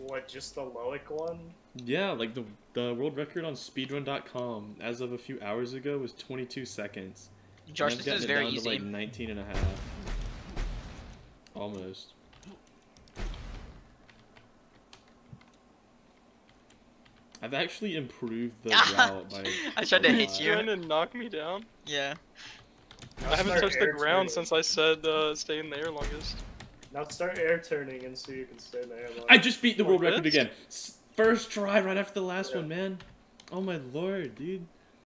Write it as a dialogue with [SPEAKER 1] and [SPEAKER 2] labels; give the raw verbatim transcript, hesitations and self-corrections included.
[SPEAKER 1] What, just the LOEK one?
[SPEAKER 2] Yeah, like the the world record on speedrun dot com as of a few hours ago was twenty-two seconds.
[SPEAKER 3] Josh,
[SPEAKER 2] and I've
[SPEAKER 3] this is
[SPEAKER 2] gotten it
[SPEAKER 3] very
[SPEAKER 2] down
[SPEAKER 3] easy.
[SPEAKER 2] to like nineteen and a half. Almost. I've actually improved the route by
[SPEAKER 3] I tried to
[SPEAKER 2] a
[SPEAKER 3] hit
[SPEAKER 2] lot.
[SPEAKER 3] you.
[SPEAKER 4] Trying to knock me down?
[SPEAKER 3] Yeah.
[SPEAKER 1] Now
[SPEAKER 4] I haven't
[SPEAKER 1] start
[SPEAKER 4] touched the
[SPEAKER 1] air
[SPEAKER 4] ground
[SPEAKER 1] turning.
[SPEAKER 4] since I said uh, stay in the air longest.
[SPEAKER 1] Now start air turning and so you can stay in the air.
[SPEAKER 2] I just beat the
[SPEAKER 4] Like
[SPEAKER 2] world record
[SPEAKER 4] this?
[SPEAKER 2] again. S- First try right after the last
[SPEAKER 1] Yeah.
[SPEAKER 2] one, man. Oh my lord, dude.